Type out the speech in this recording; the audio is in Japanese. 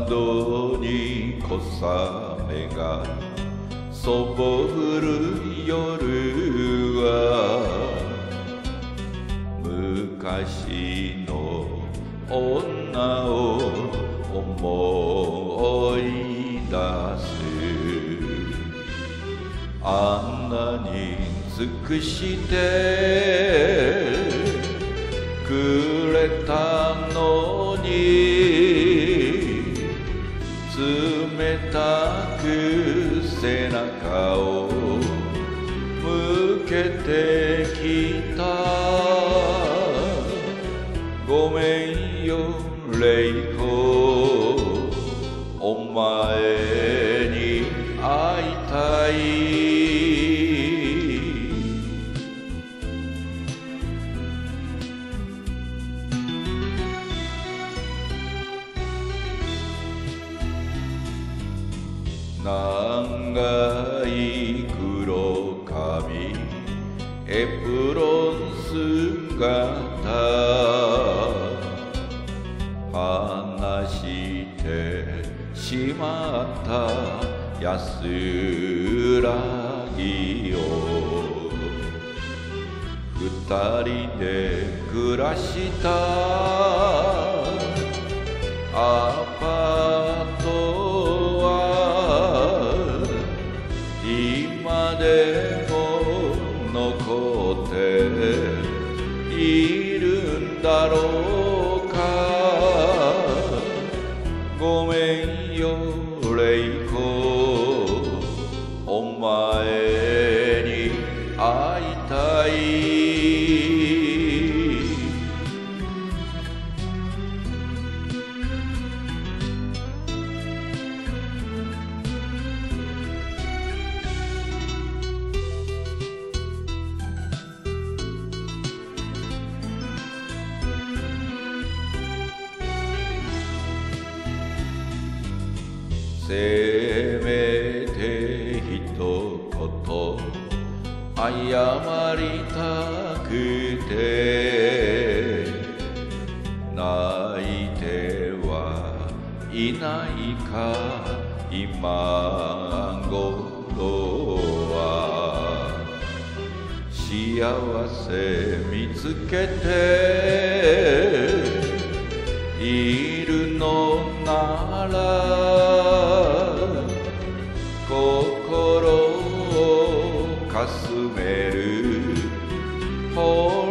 窓に小雨がそぼ降る夜は昔の女を思い出す。あんなに尽くしてくれたのに冷たく背中を向けてきた。ごめんよレイコ、お前に会いたい。長い黒髪エプロン姿話してしまった安らぎを二人で暮らしたアパート今でも残っているんだろうか。ごめんよレイコ、お前に会いたい。せめてひと言謝りたくて泣いてはいないか今頃は。幸せ見つけているのなら心をかすめる